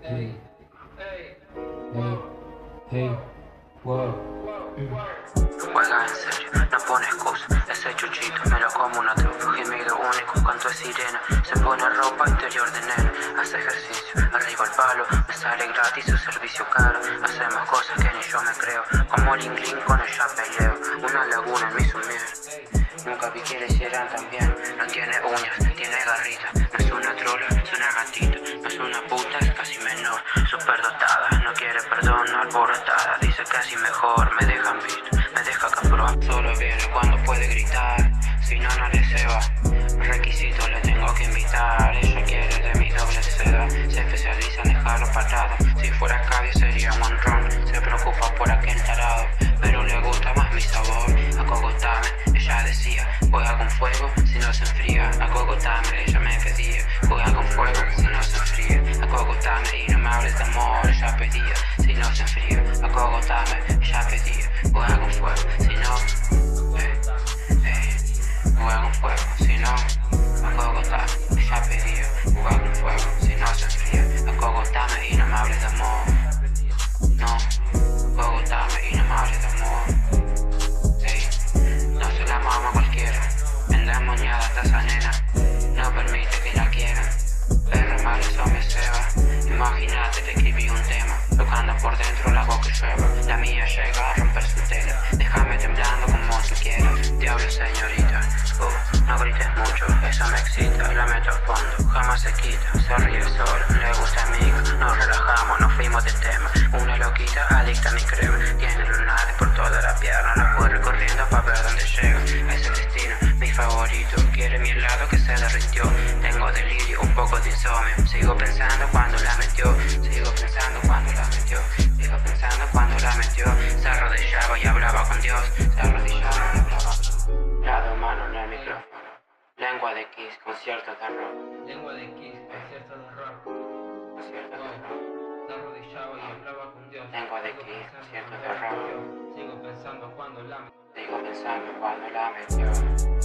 Hey, hey, hey, wow. Juega en serio, no pone excusa. Ese chuchito me lo como una trufa. Gemido único, canto de sirena. Se pone ropa interior de nena. Hace ejercicio, arriba el palo. Me sale gratis su servicio caro. Hacemos cosas que ni yo me creo. Como el inglín con ella peleo. Una laguna en mi sumida. Nunca vi que le hicieran tan bien. No tiene uñas, tiene garritas. No es una trola, es una gatita. No es una puta, es casi menor. Superdotada, no quiere perdón, alborotada. Dice casi mejor, me dejan visto, me deja cabrón. Solo viene cuando puede gritar, si no, no le ceba. Requisito le tengo que invitar. Ella quiere de mi doble seda. Se especializa en dejarlo parado. Si fuera cabio sería un ron. Se preocupa por aquel tarado, pero le gusta más mi sabor. Acogotame, ella decía, juega con fuego si no se enfría. Acogotame, ella me pedía, juega con fuego si no se enfría. Acogotame y no me hables de amor, ella pedía, si no se enfría. Acogotame, ella pedía, juega con fuego si no, juega con fuego si no. Acogotame, ella pedía, juega con fuego si no se enfría. Acogotame y no me hables de amor, no. Acogotame y no me hables de amor. No se la mama cualquiera, endemoniada está esa nena. No permite que la quieran, perra mal eso me ceba. Imagínate, te escribí un tema, tocando por dentro la hago que llueva. La mía llega a romper su tela, déjame temblando como tú quieras. Diablo señorita, no grites mucho, eso me excita. La meto a fondo, jamás se quita, se ríe solo, le gusta amiga. Nos relajamos, nos fuimos de tema. Una loquita adicta a mi crema, tiene lunares por toda la pierna. La voy recorriendo pa' ver dónde llega. Es el destino, mi favorito, quiere mi helado que se derritió. Tengo delirio, un poco de insomnio. Sigo pensando cuando la metió, sigo pensando cuando la metió, sigo pensando cuando la metió. Se arrodillaba y hablaba con Dios, se arrodillaba y hablaba con Dios. Lado humano en el micrófono, lengua de Kiss, concierto de rock. Lengua de Kiss, concierto de rock. Concierto de rock. Se arrodillaba y hablaba con Dios. Lengua de Kiss, concierto de rock. Sigo pensando cuando la Sigo pensando cuando la metió.